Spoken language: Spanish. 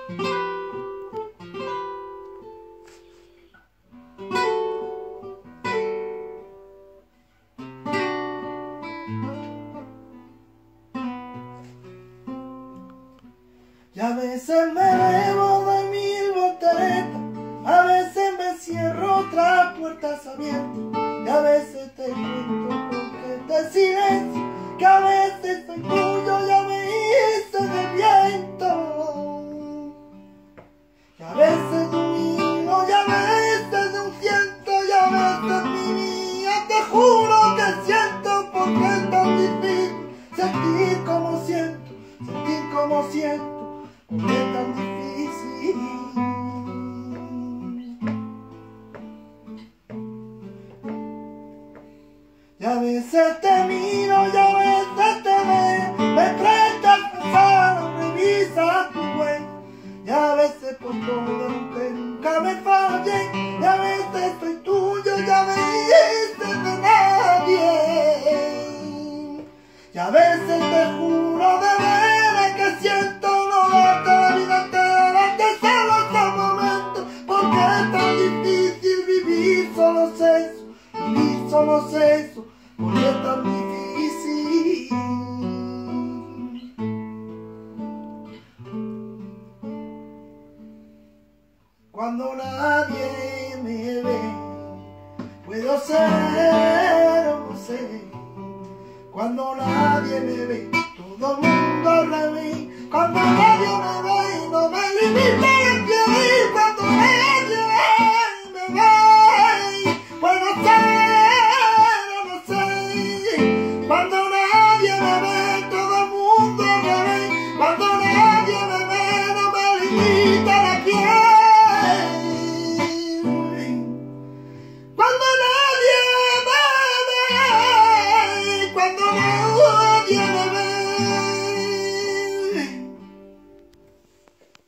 Y a veces me bebo de 1000 volteretas, a veces me cierro otras puertas abiertas, y a veces te cuento porque te silencio, que a veces soy tuyo, ya me hice de viento. Y a veces de un hilo, y a veces de un ciento, y a veces mi vida, te juro que siento, porque es tan difícil sentir como siento, sentir como siento. Porque es tan difícil. Y a veces te miro y a veces te veo, me prestas pasado, revisas tu huella, y a veces por todo aunque nunca me falle, y a veces soy tuyo, ya me hice de nadie. Y a veces te juro de veras que siento no darte la vida entera, que solo son momentos, porque es tan difícil vivir solo eso, vivir solo eso, porque es tan difícil. Cuando nadie me ve, puedo ser o no sé. Cuando nadie me ve, todo el mundo al revés.